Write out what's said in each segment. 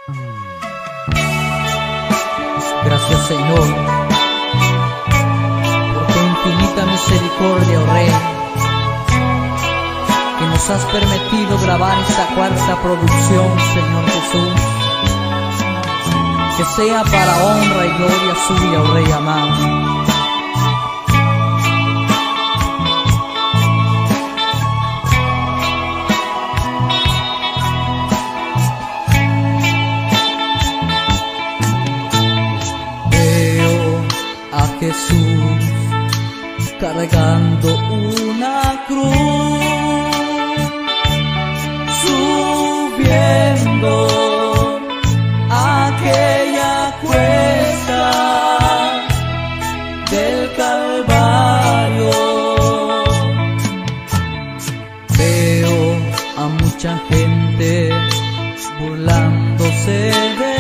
Gracias, Señor, por tu infinita misericordia, oh Rey, que nos has permitido grabar esta cuarta producción, Señor Jesús. Que sea para honra y gloria suya, oh Rey amado. Jesús cargando una cruz, subiendo aquella cuesta del Calvario. Veo a mucha gente burlándose de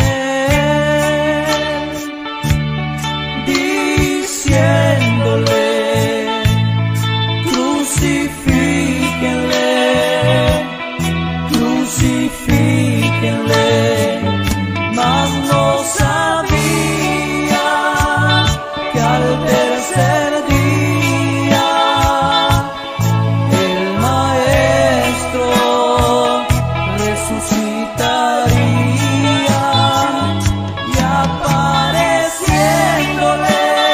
diciéndole, crucifíquenle, crucifíquenle, mas no sabía que al tercer día el Maestro resucitaría y apareciéndole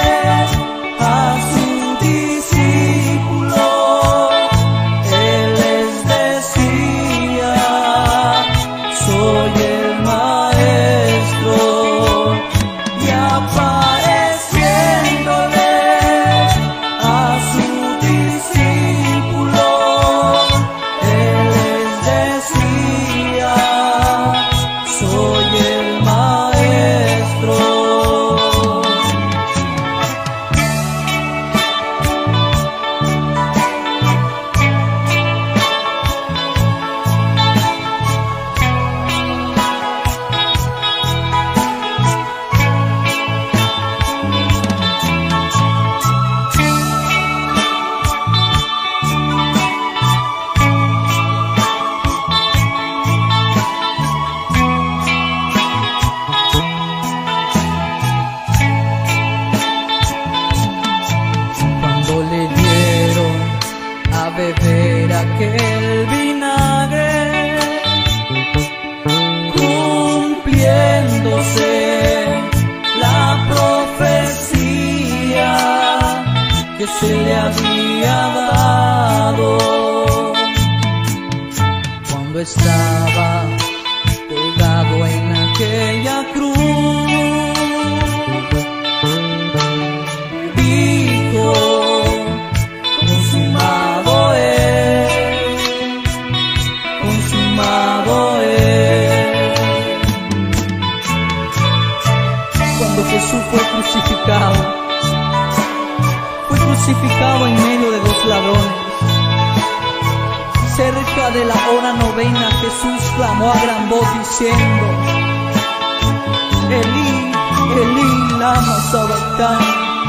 beber aquel vinagre, cumpliéndose la profecía que se le había dado cuando estaba colgado en aquella cruz. Dijo: consumado es, consumado es. Cuando Jesús fue crucificado en medio de dos ladrones. Cerca de la hora novena, Jesús clamó a gran voz diciendo: Elí, Elí, lama sabactani.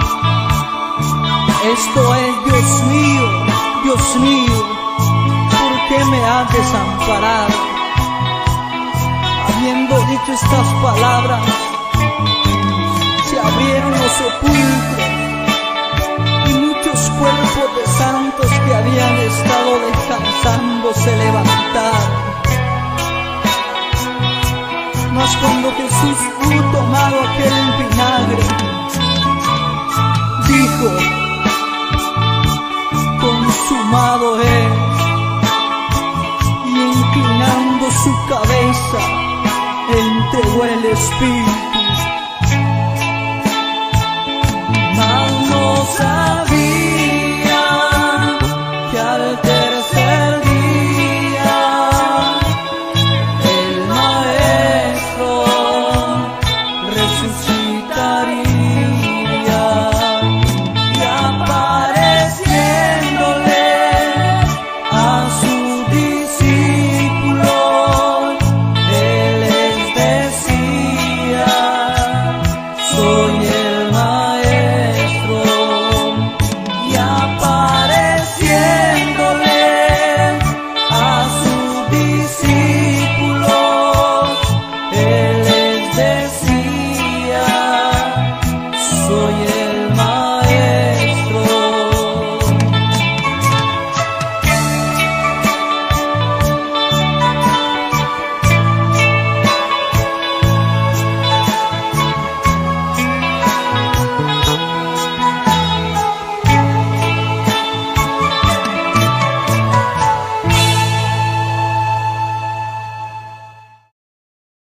Esto es: Dios mío, Dios mío, ¿por qué me has desamparado? Habiendo dicho estas palabras, se abrieron los sepulcros y muchos cuerpos de santos que habían estado descansando se levantaron. Mas cuando Jesús hubo tomado aquel vinagre, dijo: consumado es, y inclinando su cabeza entregó el espíritu